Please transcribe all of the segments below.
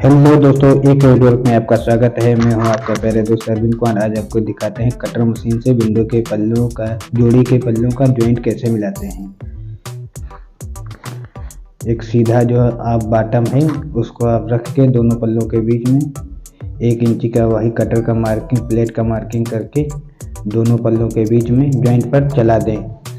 Hello दोस्तों, एक video में आपका स्वागत है। मैं हूं आपका प्यारे दोस्त अरविंद कुमार। आज आपको दिखाते हैं कटर मशीन से विंडो के पल्लों का जोड़ी के पल्लों का जॉइंट कैसे मिलाते हैं। एक सीधा जो आप बॉटम है उसको आप रख के दोनों पल्लों के बीच में 1 इंची का वही कटर का मार्किंग प्लेट का मार्किंग करके दोनों पल्लों के बीच में जॉइंट पर चला दें।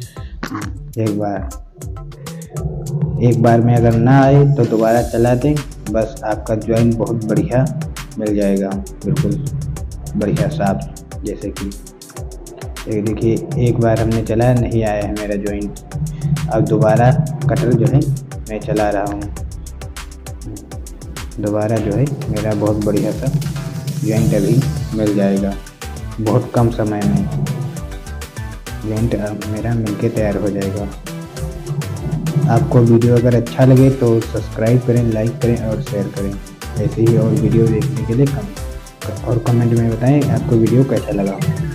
एक बार में अगर ना आए तो दोबारा चला दें। बस आपका जॉइंट बहुत बढ़िया मिल जाएगा, बिल्कुल बढ़िया साफ। जैसे कि ये देखिए, एक बार हमने चलाया, नहीं आया है मेरा जॉइंट। अब दोबारा कटर जो है मैं चला रहा हूँ, दोबारा जो है मेरा बहुत बढ़िया सा जॉइंट अभी मिल जाएगा। बहुत कम समय में जॉइंट मेरा मिलके तैयार हो जाएगा। आपको वीडियो अगर अच्छा लगे तो सब्सक्राइब करें, लाइक करें और शेयर करें। ऐसे ही और वीडियो देखने के लिए कमेंट में बताएं आपको वीडियो कैसा लगा।